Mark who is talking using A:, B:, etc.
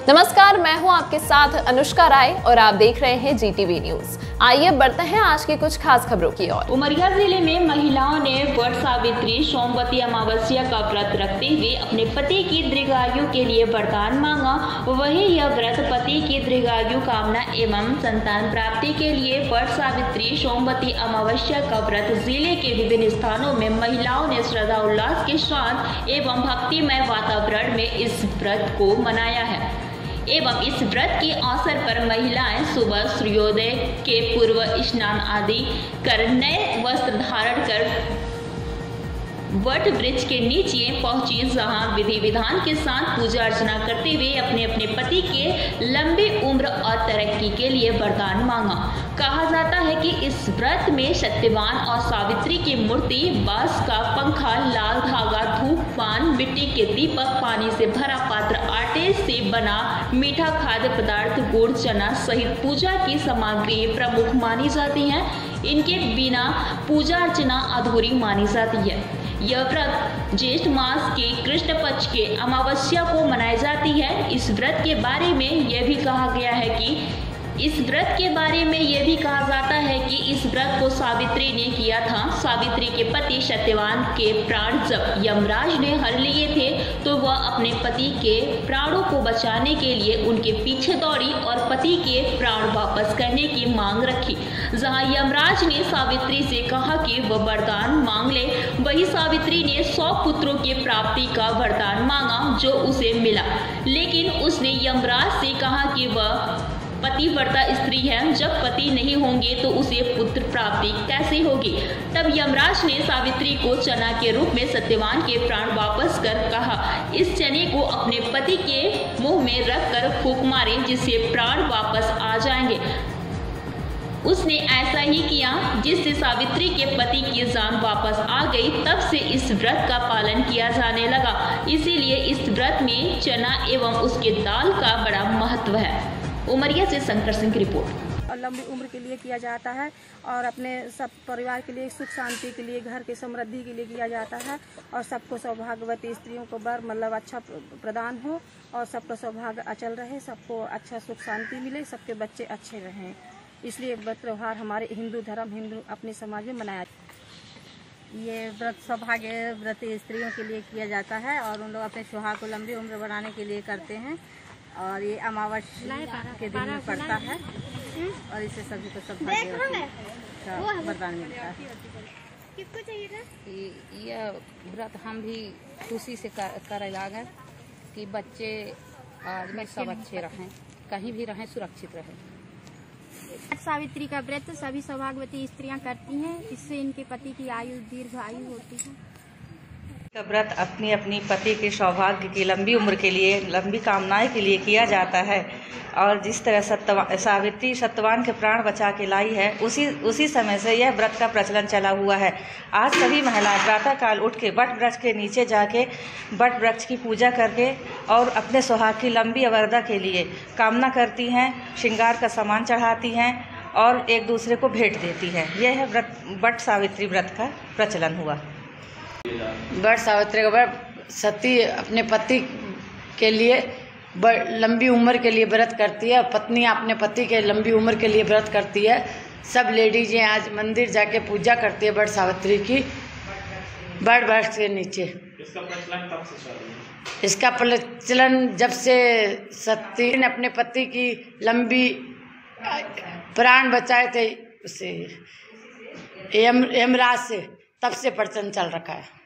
A: नमस्कार, मैं हूं आपके साथ अनुष्का राय और आप देख रहे हैं GTV न्यूज। आइए बढ़ते हैं आज की कुछ खास खबरों की ओर।
B: उमरिया जिले में महिलाओं ने वट सावित्री सोमवती अमावस्या का व्रत रखते हुए अपने पति की दीर्घायु के लिए वरदान मांगा। वहीं यह व्रत पति की दीर्घायु कामना एवं संतान प्राप्ति के लिए वट सावित्री सोमवती अमावस्या का व्रत जिले के विभिन्न स्थानों में महिलाओं ने श्रद्धा उल्लास के साथ एवं भक्तिमय वातावरण में इस व्रत को मनाया है। एवं इस व्रत के अवसर पर महिलाएं सुबह सूर्योदय के पूर्व स्नान आदि कर नए वस्त्र धारण कर वट वृक्ष के नीचे पहुंची, जहां विधि विधान के साथ पूजा अर्चना करते हुए अपने अपने पति के लंबी उम्र और तरक्की के लिए वरदान मांगा। कहा जाता है कि इस व्रत में सत्यवान और सावित्री की मूर्ति, बांस का पंखा, लाल धागा, धूप, पान, मिट्टी के दीपक, पानी से भरा पात्र, आटे से बना मीठा खाद्य पदार्थ, गुड़, चना सहित पूजा की सामग्री प्रमुख मानी जाती है। इनके बिना पूजा अर्चना अधूरी मानी जाती है। यह व्रत ज्येष्ठ मास के कृष्ण पक्ष के अमावस्या को मनाई जाती है। इस व्रत के बारे में यह भी कहा जाता है कि इस व्रत को सावित्री ने किया था। सावित्री के पति सत्यवान के प्राण जब यमराज ने हर लिए थे तो वह अपने पति के प्राणों को बचाने के लिए उनके पीछे दौड़ी और पति के प्राण वापस करने की मांग रखी। जहां यमराज ने सावित्री से कहा कि वह वरदान मांग ले, वही सावित्री ने 100 पुत्रों की प्राप्ति का वरदान मांगा, जो उसे मिला। लेकिन उसने यमराज से कहा कि वह पतिव्रता स्त्री है, जब पति नहीं होंगे तो उसे पुत्र प्राप्ति कैसे होगी। तब यमराज ने सावित्री को चना के रूप में सत्यवान के प्राण वापस कर कहा, इस चने को अपने पति के मुंह में रखकर फूंक मारे, जिससे प्राण वापस आ जाएंगे। उसने ऐसा ही किया, जिससे सावित्री के पति की जान वापस आ गई। तब से इस व्रत का पालन किया जाने लगा। इसीलिए इस व्रत में चना एवं उसके दाल का बड़ा महत्व है। उमरिया से शंकर सिंह की रिपोर्ट।
C: और लंबी उम्र के लिए किया जाता है और अपने सब परिवार के लिए, सुख शांति के लिए, घर की समृद्धि के लिए किया जाता है। और सबको सौभाग्यवती स्त्रियों को वर मतलब अच्छा प्रदान हो और सबका सौभाग्य अचल रहे, सबको अच्छा सुख शांति मिले, सबके बच्चे अच्छे रहें। इसलिए व्रत त्यौहार हमारे हिंदू अपने समाज में मनाया।
D: ये व्रत सौभाग्य व्रत स्त्रियों के लिए किया जाता है और उन लोग अपने सुहाग को लंबी उम्र बढ़ाने के लिए करते हैं। और ये अमावस्या के दिन में पड़ता है और इससे सभी को सौभाग्य का वरदान मिलता है।
E: किसको चाहिए था? यह व्रत हम भी खुशी से करे लागे कि बच्चे आदमी सब अच्छे रहें, कहीं भी रहें, सुरक्षित रहें।
F: सावित्री का व्रत सभी सौभाग्यवती स्त्रियां करती हैं, इससे इनके पति की आयु दीर्घ आयु होती है।
G: का व्रत अपनी अपनी पति के सौभाग्य की लंबी उम्र के लिए, लंबी कामनाएं के लिए किया जाता है। और जिस तरह सावित्री सत्यवान के प्राण बचा के लाई है, उसी समय से यह व्रत का प्रचलन चला हुआ है। आज सभी महिलाएं प्रातःकाल उठ के वट वृक्ष के नीचे जाके वट वृक्ष की पूजा करके और अपने सुहाग की लंबी अवरदा के लिए कामना करती हैं, श्रृंगार का सामान चढ़ाती हैं और एक दूसरे को भेंट देती हैं। यह है वट सावित्री व्रत का प्रचलन हुआ।
H: वट सावित्री का व्रत सती अपने पति के लिए लंबी उम्र के लिए व्रत करती है। पत्नियां अपने पति के लंबी उम्र के लिए व्रत करती है। सब लेडीजें आज मंदिर जाके पूजा करती है वट सावित्री की, वट वृक्ष के नीचे।
I: इसका प्रचलन कब से चालू है?
H: इसका प्रचलन जब से सती ने अपने पति की लंबी प्राण बचाए थे उसे यमराज से, तब से प्रचलन चल रखा है।